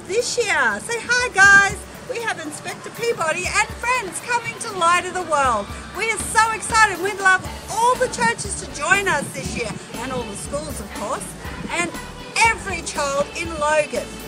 of this year. Say hi, guys. We have Inspector Peabobby and friends coming to Light of the World. We are so excited. We'd love all the churches to join us this year, and all the schools, of course, and every child in Logan.